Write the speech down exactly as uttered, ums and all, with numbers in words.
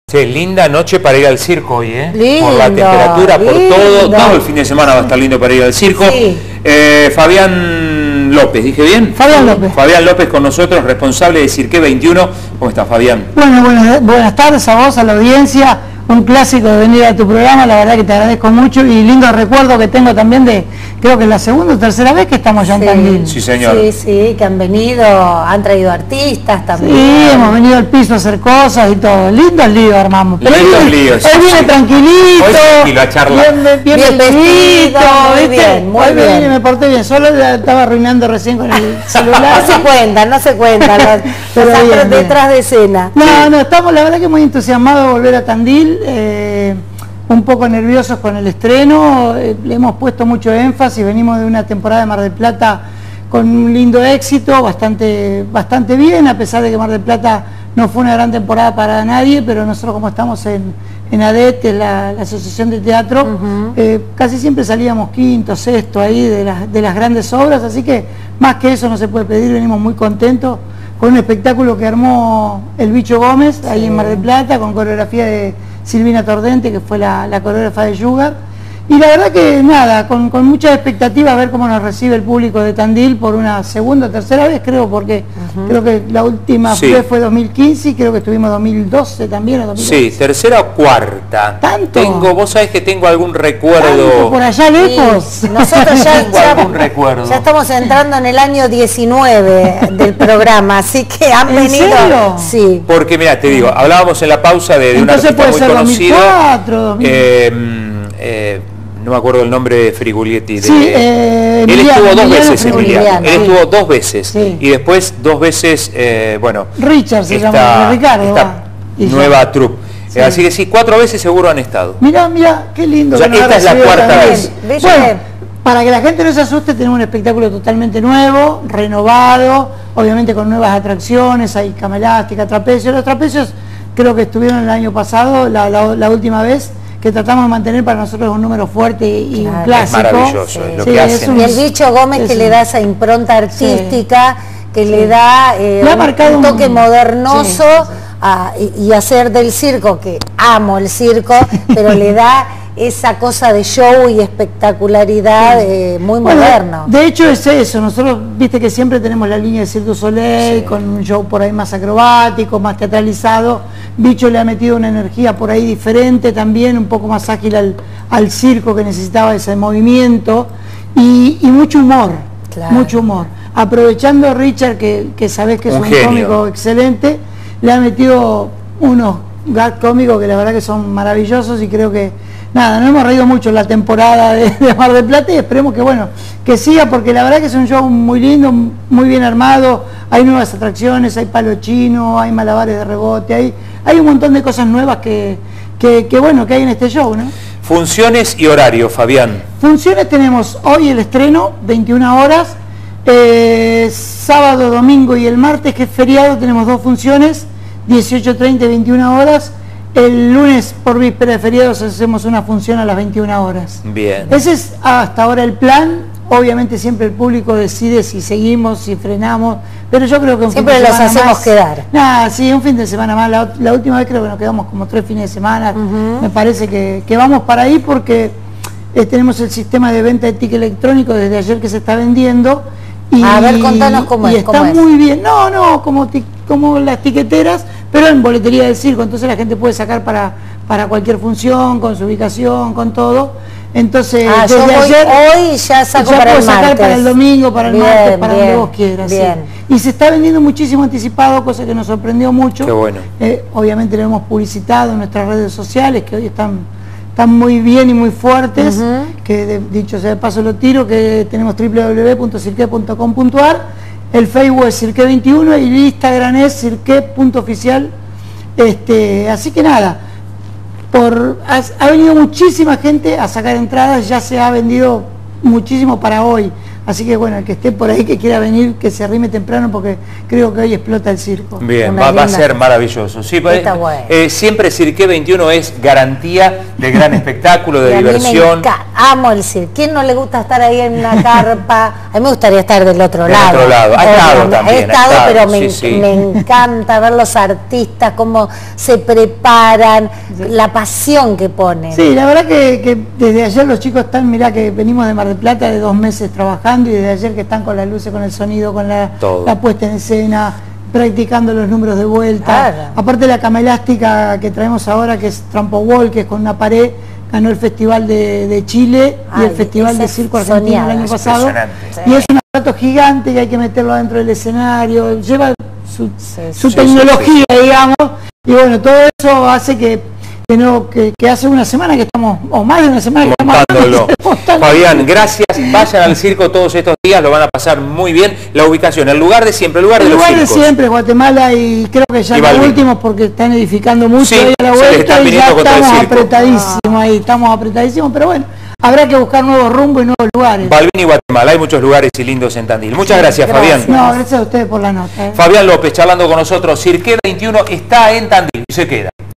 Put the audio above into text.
Sí, linda noche para ir al circo hoy, ¿eh? Lindo, por la temperatura, lindo. por todo. Todo el fin de semana va a estar lindo para ir al circo. Sí. Eh, Fabián López, ¿dije bien? Fabián López. Fabián López con nosotros, responsable de Cirque veintiuno. ¿Cómo estás, Fabián? Bueno, buenas, buenas tardes a vos, a la audiencia. Un clásico de venir a tu programa, la verdad que te agradezco mucho y lindo recuerdo que tengo también de, creo que es la segunda o tercera vez que estamos ya en Sí. Tandil. Sí, señor. Sí, sí, que han venido, han traído artistas también. Sí, hemos venido al piso a hacer cosas y todo. Lindos líos armamos. Pero Lindos él, líos, él sí, viene sí. tranquilito. Hoy tranquilo, a charlar. Bien, bien, bien, Bien vestidito, vestido, muy ¿viste? bien, muy Hoy me bien. vine y me porté bien. Solo la estaba arruinando recién con el celular. No se cuentan, no se cuentan, los, Pero los bien, actores bien. detrás de escena. No, no, estamos la verdad que muy entusiasmados de volver a Tandil, eh, un poco nerviosos con el estreno, eh, le hemos puesto mucho énfasis, venimos de una temporada de Mar del Plata con un lindo éxito, bastante, bastante bien, a pesar de que Mar del Plata no fue una gran temporada para nadie, pero nosotros como estamos en, en A D E T, que es la, la Asociación de Teatro, Ujú. eh, casi siempre salíamos quinto, sexto ahí de las, de las grandes obras, así que más que eso no se puede pedir, venimos muy contentos con un espectáculo que armó el Bicho Gómez, ahí Sí. en Mar del Plata, con coreografía de Silvina Tordente, que fue la, la coreógrafa de Yugar. Y la verdad que nada, con, con mucha expectativa a ver cómo nos recibe el público de Tandil por una segunda o tercera vez, creo, porque Ujú. creo que la última Sí. vez fue dos mil quince y creo que estuvimos dos mil doce también, o dos mil once. Sí, tercera o cuarta. ¿Tanto? Tengo, vos sabés que tengo algún Tanto recuerdo. por allá lejos. Sí, nosotros ya, Tengo ya- algún recuerdo. ya estamos entrando en el año diecinueve del programa, así que han ¿En venido. serio? Sí. Porque mira, te digo, hablábamos en la pausa de, de un Entonces artista puede muy ser conocido. dos mil cuatro, dos mil. eh, eh, no me acuerdo el nombre de Frigulietti. de- Sí, eh, él Emiliano, estuvo dos Emiliano veces, Frigulietti. Emiliano. Él Sí. estuvo dos veces. Sí. Y después dos veces, eh, bueno, Richard se esta, llama, Ricardo. esta va. Y ya. nueva troupe. Sí. Eh, Así que sí, cuatro veces seguro han estado. Mirá, mirá, qué lindo. Ya que nos esta ha es la recibido cuarta también. vez. ¿Ves? Bueno, Bien. para que la gente no se asuste, tenemos un espectáculo totalmente nuevo, renovado, obviamente con nuevas atracciones, hay cama elástica, trapecio. Los trapecios creo que estuvieron el año pasado, la, la- la última vez, que tratamos de mantener para nosotros un número fuerte y Claro. un Es clásico. maravilloso, es lo que hacen. Y el Bicho Gómez es que un- le da esa impronta artística, que le da eh, Le ha un- marcado un toque un- modernoso sí, sí, sí. a- y, y hacer del circo, que amo el circo, pero le da esa cosa de show y espectacularidad eh, muy Bueno, moderno. de hecho es eso, nosotros viste que siempre tenemos la línea de Cirque du Soleil, Sí. con un show por ahí más acrobático, más teatralizado. Bicho le ha metido una energía por ahí diferente también, un poco más ágil al, al circo que necesitaba ese movimiento y, y mucho humor, Claro. mucho humor. Aprovechando a Richard, que, que sabés que es Un un, genio. cómico excelente, le ha metido unos gag cómicos que la verdad que son maravillosos y creo que nada, nos hemos reído mucho en la temporada de, de Mar del Plata y esperemos que bueno, que siga porque la verdad que es un show muy lindo, muy bien armado, hay nuevas atracciones, hay palo chino, hay malabares de rebote, hay, hay un montón de cosas nuevas que, que, que bueno, que hay en este show, ¿no? Funciones y horario, Fabián. Funciones tenemos hoy el estreno, veintiuna horas, eh, sábado, domingo y el martes, que es feriado, tenemos dos funciones, dieciocho treinta y veintiuna horas. El lunes, por víspera de feriados, hacemos una función a las veintiuna horas. Bien. Ese es hasta ahora el plan. Obviamente siempre el público decide si seguimos, si frenamos, pero yo creo que un Siempre fin de los semana hacemos más- quedar. Nada, sí, un fin de semana más. La, la última vez creo que nos quedamos como tres fines de semana. Ujú. Me parece que, que vamos para ahí porque eh, tenemos el sistema de venta de ticket electrónico desde ayer que se está vendiendo. Y, A ver, contanos cómo y es, está cómo es. muy bien. No, no, como, ti- como las tiqueteras, pero en boletería del circo. Entonces la gente puede sacar para, para cualquier función, con su ubicación, con todo. Entonces, Ah, yo desde voy ayer hoy ya saco ya para puedo el sacar martes. para el domingo, para el Bien, martes, para donde bien, vos quieras. sí. bien. Y se está vendiendo muchísimo anticipado, cosa que nos sorprendió mucho. Qué bueno. Eh, obviamente lo hemos publicitado en nuestras redes sociales, que hoy están, están muy bien y muy fuertes, Ujú. que de- dicho sea de paso lo tiro, que tenemos doble u doble u doble u punto cirque punto com punto a r, el Facebook es Cirque veintiuno y el Instagram es cirque punto oficial. Este, así que nada, por, ha, ha venido muchísima gente a sacar entradas, ya se ha vendido muchísimo para hoy. Así que bueno, el que esté por ahí, que quiera venir, que se arrime temprano, porque creo que hoy explota el circo. Bien, va, va a ser maravilloso. Sí, Está bueno. eh, siempre Cirque veintiuno es garantía de gran espectáculo, de Y a mí me diversión. enca- amo el circo. ¿Quién no le gusta estar ahí en una carpa? A mí me gustaría estar del otro Del lado. otro lado. Ha estado Obviamente. también, He ha estado, estado, pero me, sí, sí. me encanta ver los artistas, cómo se preparan, la pasión que ponen. Sí, la verdad que, que desde ayer los chicos están, mirá que venimos de Mar del Plata de dos meses trabajando y desde ayer que están con las luces, con el sonido, con la, Todo. la puesta en escena, practicando los números de vuelta. Claro. Aparte la cama elástica que traemos ahora, que es Trampo Wall, que es con una pared, ganó el Festival de, de Chile y Ay, el Festival esa de es Circo Argentino soñada. el año pasado. Impresionante. Y es un aparato gigante que hay que meterlo dentro del escenario, lleva su, Sí, su sí, tecnología, digamos, y bueno, todo eso hace que, que, no, que, que hace una semana que estamos, o más de una semana que estamos Montándolo. montando. Fabián, gracias. Vayan al circo todos estos días, lo van a pasar muy bien. La ubicación, el lugar de siempre, el lugar El de los lugar de circos. siempre, Guatemala, y creo que ya Y los Balvin. últimos porque están edificando mucho Sí, ahí a la se les vuelta están y ya viniendo contra el estamos circo. apretadísimos ahí, estamos apretadísimos, pero bueno, habrá que buscar nuevos rumbos y nuevos lugares. Balvin y Guatemala, hay muchos lugares y lindos en Tandil. Muchas gracias, gracias. Fabián. No, gracias a ustedes por la nota. ¿eh? Fabián López charlando con nosotros. Cirque veintiuno está en Tandil y se queda.